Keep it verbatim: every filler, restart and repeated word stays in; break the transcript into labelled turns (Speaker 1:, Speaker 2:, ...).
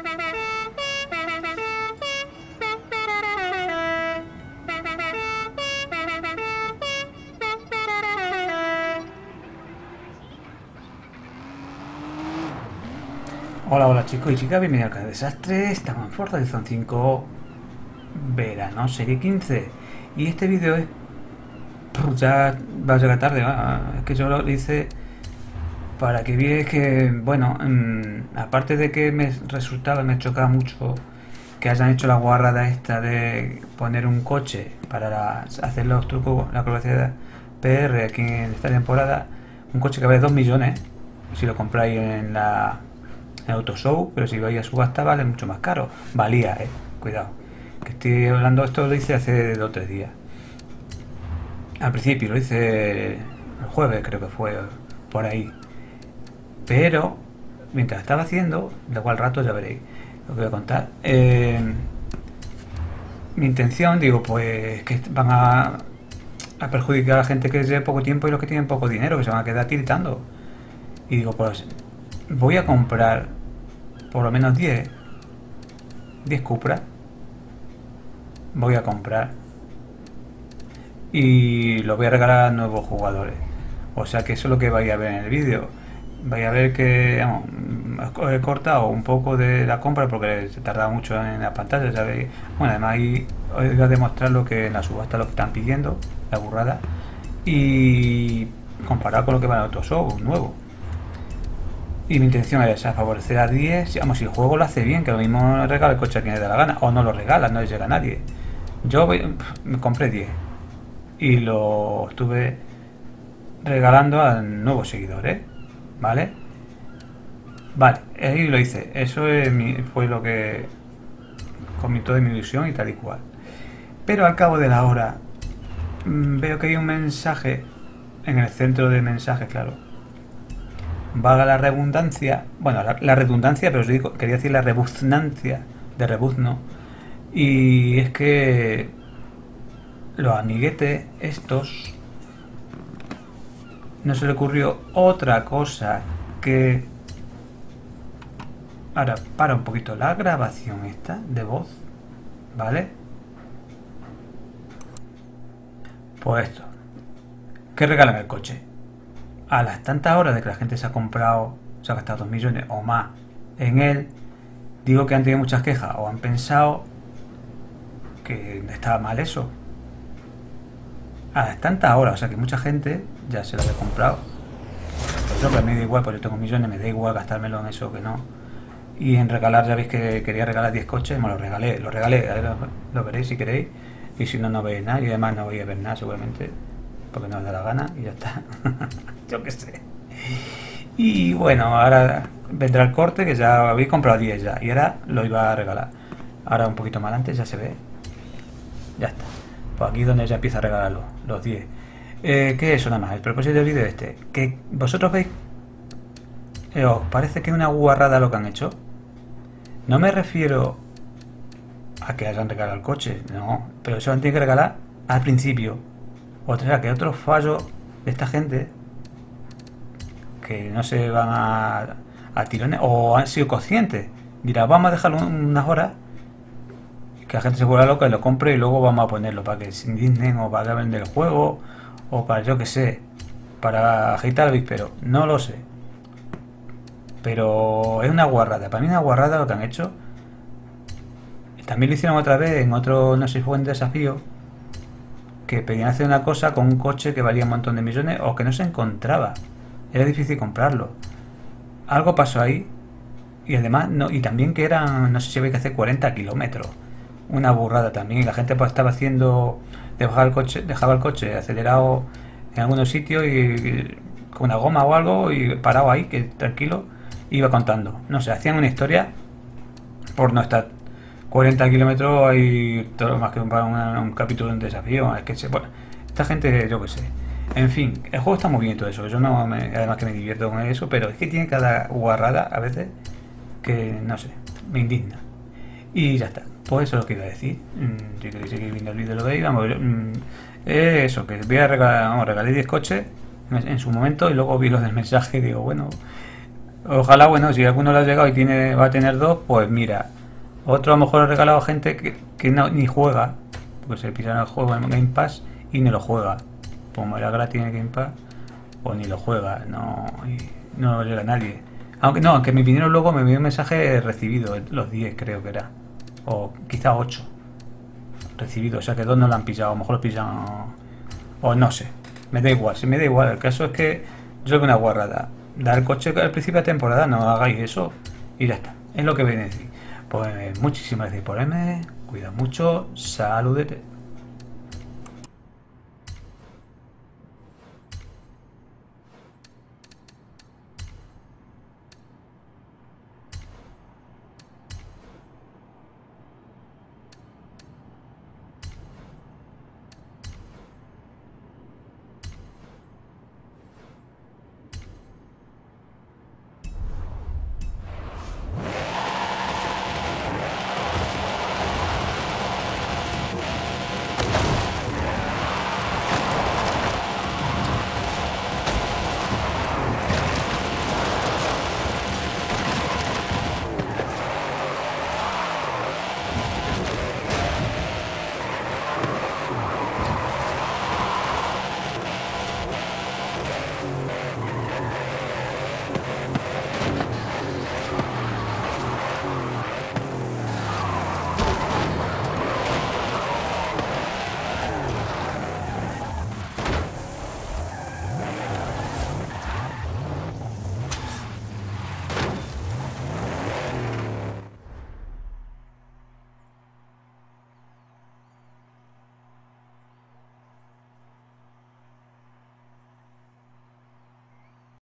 Speaker 1: Hola, hola chicos y chicas, bienvenidos al canal de Desastre. Estamos en Forza Horizon cinco Verano, serie quince. Y este vídeo es... ya va a llegar tarde, ¿no? Es que yo lo hice para que veáis que, bueno, mmm, aparte de que me resultaba, me chocaba mucho que hayan hecho la guarrada esta de poner un coche para la, hacer los trucos, la acrobacia P R aquí en esta temporada. Un coche que vale dos millones si lo compráis en la... el Autoshow, pero si vais a subasta vale mucho más caro. Valía, eh, cuidado. Que estoy hablando, esto lo hice hace dos o tres días. Al principio lo hice el jueves, creo que fue por ahí. Pero mientras estaba haciendo, luego al rato ya veréis lo que voy a contar. Eh, mi intención, digo, pues que van a, a perjudicar a la gente que lleve poco tiempo y los que tienen poco dinero, que se van a quedar tiritando. Y digo, pues voy a comprar por lo menos diez Cupra. Voy a comprar y lo voy a regalar a nuevos jugadores. O sea que eso es lo que vais a ver en el vídeo. Vais a ver que vamos, he cortado un poco de la compra porque se tardaba mucho en la pantalla, ¿sabéis? Bueno, además ahí os voy a demostrar lo que en la subasta lo que están pidiendo, la burrada, y comparado con lo que va en otro show nuevo. Y mi intención es esa, favorecer a diez. Vamos, si el juego lo hace bien, que lo mismo regala el coche a quien le da la gana, o no lo regala, no le llega a nadie. Yo voy, me compré diez y lo estuve regalando a nuevos seguidores, ¿vale? Vale, ahí lo hice. Eso es mi, fue lo que comentó de mi ilusión y tal y cual. Pero al cabo de la hora mmm, veo que hay un mensaje en el centro de mensajes, claro. Valga la redundancia, bueno, la, la redundancia, pero os digo, quería decir la rebuznancia de rebuzno. Y es que los amiguetes estos no se le ocurrió otra cosa que... Ahora, para un poquito la grabación esta de voz, ¿vale? Pues esto, que regalan el coche. A las tantas horas de que la gente se ha comprado, se ha gastado dos millones o más en él, digo que han tenido muchas quejas o han pensado que estaba mal eso. A las tantas horas, o sea que mucha gente ya se lo había comprado. Por eso que a mí me da igual, porque yo tengo millones, me da igual gastármelo en eso que no. Y en regalar, ya veis que quería regalar diez coches, me lo regalé, lo regalé, lo, lo veréis si queréis. Y si no, no veis nada, y además no voy a ver nada seguramente, porque no os da la gana y ya está. Yo qué sé. Y bueno, ahora vendrá el corte, que ya habéis comprado diez ya, y ahora lo iba a regalar. Ahora un poquito más adelante ya se ve. Ya está. Pues aquí donde ya empieza a regalarlo, los diez. Eh, ¿Qué es eso nada más? El propósito del vídeo este. Que vosotros veis... Eh, ¿Os parece que es una guarrada lo que han hecho? No me refiero a que hayan regalado el coche, no. Pero eso lo han tenido que regalar al principio. O sea, que otros fallos de esta gente que no se van a, a tirones o han sido conscientes. Dirá, vamos a dejarlo unas horas que la gente se vuelva loca y lo compre y luego vamos a ponerlo para que se indignen o para vender el juego o para, yo que sé, para agitar el víspero. No lo sé. Pero es una guarrada. Para mí es una guarrada lo que han hecho. También lo hicieron otra vez en otro, no sé si fue un desafío, que pedían hacer una cosa con un coche que valía un montón de millones o que no se encontraba. Era difícil comprarlo. Algo pasó ahí. Y además, no, y también que eran, no sé si había que hacer cuarenta kilómetros. Una burrada también. Y la gente pues estaba haciendo, dejaba el coche, dejaba el coche acelerado en algunos sitios y, y con una goma o algo y parado ahí, que tranquilo, iba contando. No sé, hacían una historia por no estar cuarenta kilómetros hay todo más que un, una, un capítulo de un desafío. Es que se, bueno, esta gente, yo que sé. En fin, el juego está muy bien todo eso. Yo no me, además que me divierto con eso, pero es que tiene cada guarrada a veces que no sé, me indigna. Y ya está. Pues eso es lo que iba a decir. Mm, si queréis seguir viendo el vídeo lo veis, vamos. Mm, eh, eso, que voy a regalar, vamos, regalé diez coches en, en su momento y luego vi los del mensaje y digo, bueno, Ojalá, bueno, si alguno le ha llegado y tiene, va a tener dos, pues mira. Otro a lo mejor he regalado a gente que, que no, ni juega, porque se pisan el juego en Game Pass y ni lo juega. Como era gratis en Game Pass, pues ni lo juega, no, y no lo llega a nadie. Aunque no, aunque me vinieron luego, me envió un mensaje recibido, los diez creo que era, o quizá ocho recibido, o sea que dos no lo han pillado, a lo mejor lo pillan, o no sé, me da igual, si me da igual, el caso es que yo creo que una guarrada. Dar el coche al principio de temporada, no hagáis eso y ya está, es lo que viene a decir. Pues muchísimas gracias por verme, cuida mucho, saludete.